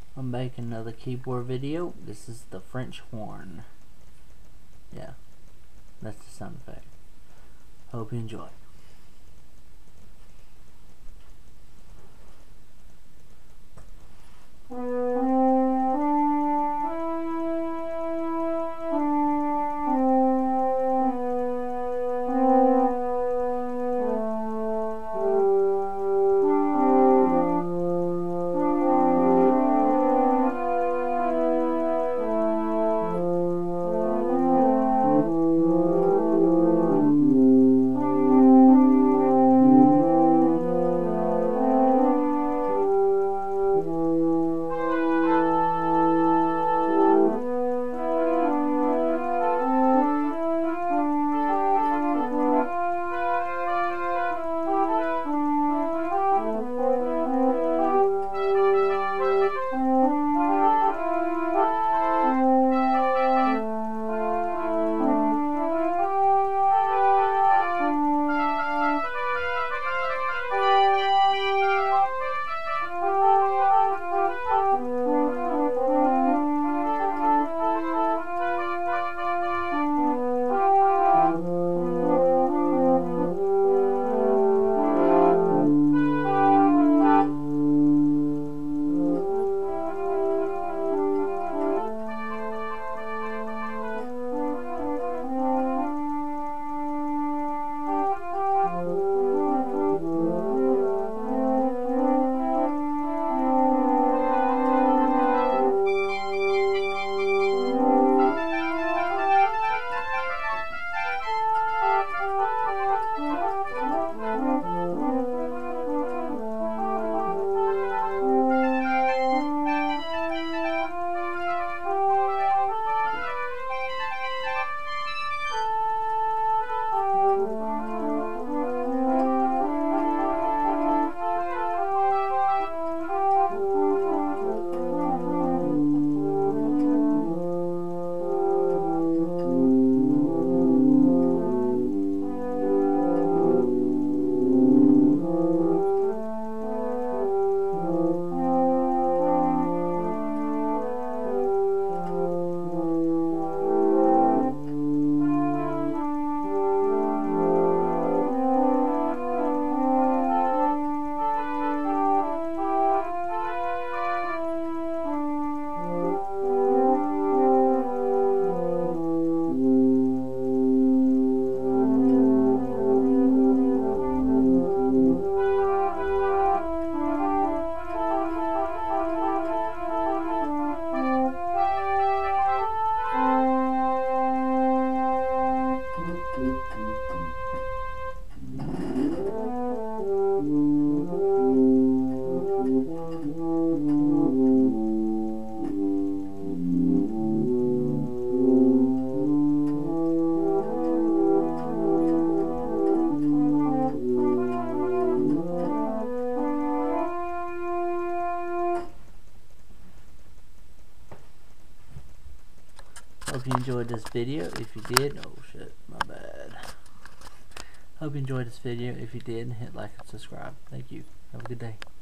I'm making another keyboard video. This is the French horn. Yeah, that's the sound effect. Hope you enjoy. Hope you enjoyed this video. If you did, oh shit, my bad. Hope you enjoyed this video. If you did, hit like and subscribe. Thank you. Have a good day.